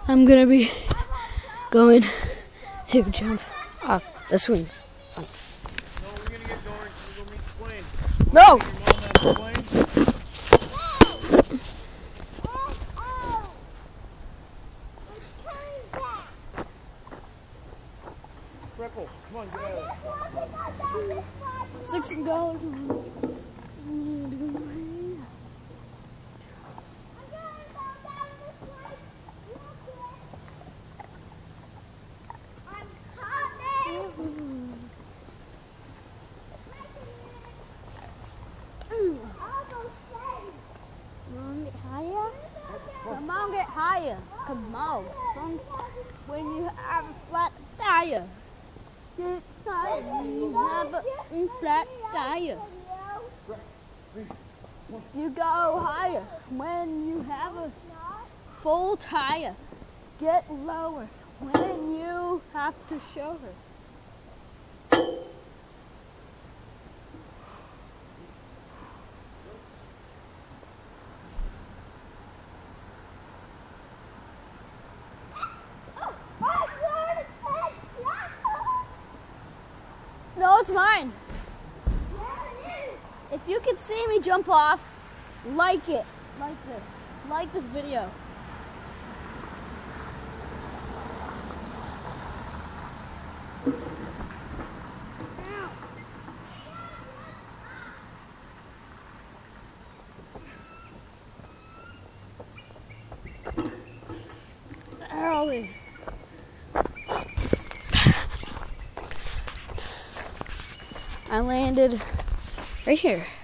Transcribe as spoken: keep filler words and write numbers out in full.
I'm gonna be going to jump off the swings. No, we're gonna get going. We're gonna meet the plane. No! Your mom has the plane? Freckles, come on, get out of there. Six dollars. Come on, get higher. Come on. When you have a flat tire, get higher. You have a flat tire. You go higher. When you have a full tire, get lower. When you have to show her. No, it's mine. If you can see me jump off, like it. Like this. Like this video. Early. I landed right here.